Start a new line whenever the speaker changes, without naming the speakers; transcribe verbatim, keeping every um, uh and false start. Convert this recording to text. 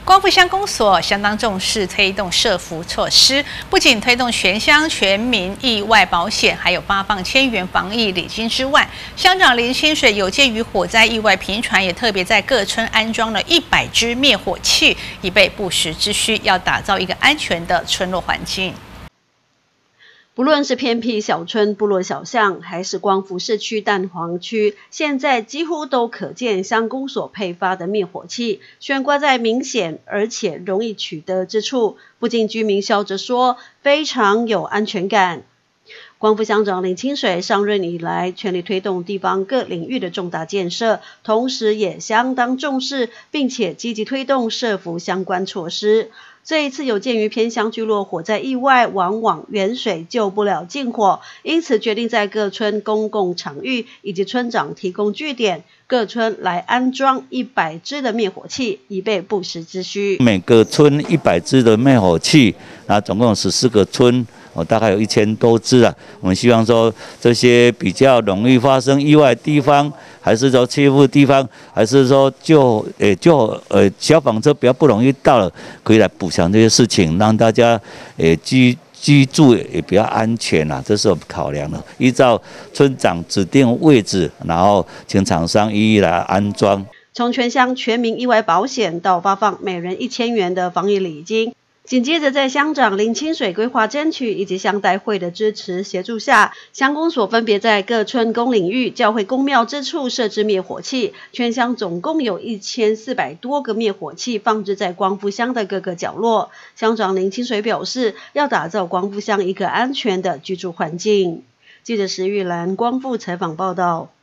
光复乡公所相当重视推动社福措施，不仅推动全乡全民意外保险，还有发放千元防疫礼金之外，乡长林清水有鉴于火灾意外频传，也特别在各村安装了一百支灭火器，以备不时之需，要打造一个安全的村落环境。
不论是偏僻小村、部落小巷，还是光复市区蛋黄区，现在几乎都可见乡公所配发的灭火器，悬挂在明显而且容易取得之处。附近居民笑着说，非常有安全感。 光复乡长林清水上任以来，全力推动地方各领域的重大建设，同时也相当重视，并且积极推动社福相关措施。这一次有鉴于偏乡聚落火灾意外，往往远水救不了近火，因此决定在各村公共场域以及村长提供据点，各村来安装一百支的灭火器，以备不时之需。
每个村一百支的灭火器，然后总共有十四个村。 哦，大概有一千多支啊。我们希望说，这些比较容易发生意外的地方，还是说欺负的地方，还是说就呃就呃消防车比较不容易到了，可以来补偿这些事情，让大家呃居居住也比较安全啊。这是我们考量的，依照村长指定位置，然后请厂商一一来安装。
从全乡全民意外保险到发放每人一千元的防疫礼金。 紧接着，在乡长林清水规划争取以及乡代会的支持协助下，乡公所分别在各村公领域、教会公庙之处设置灭火器。全乡总共有一千四百多个灭火器放置在光复乡的各个角落。乡长林清水表示，要打造光复乡一个安全的居住环境。记者石玉兰光复采访报道。